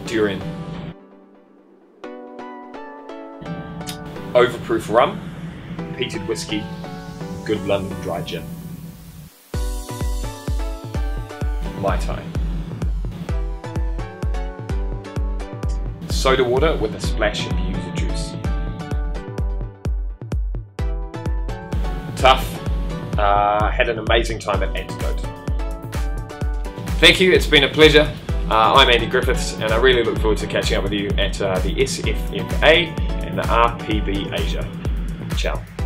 durian. Overproof rum, peated whiskey, good London dry gin. Mai Tai. Soda water with a splash of yuzu juice. Tough. Had an amazing time at Antidote. Thank you, it's been a pleasure. I'm Andy Griffiths and I really look forward to catching up with you at the SFFA and the RPB Asia. Ciao.